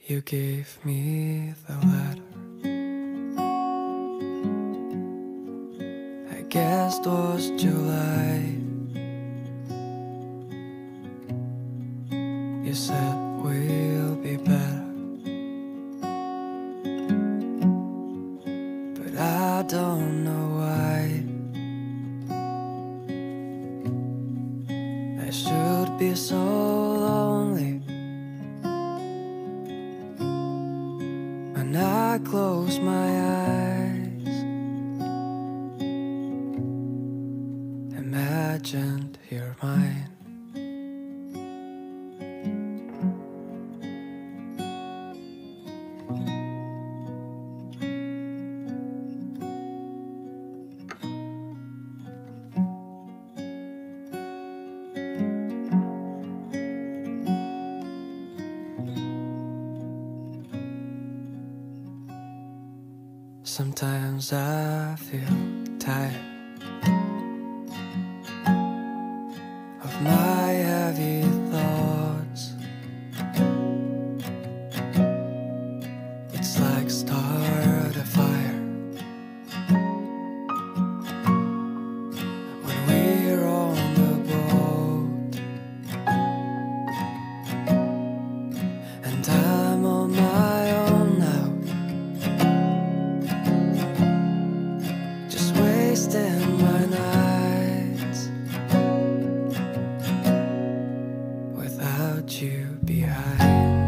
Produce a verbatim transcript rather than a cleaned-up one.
You gave me the letter. I guess it was July. You said we'll be better, but I don't know why. I should be so lonely when I close my eyes. Imagined you're mine. Sometimes I feel tired of my heavy thoughts. It's like start a fire when we're on the boat, and I'm on my own now, wasting my nights without you behind.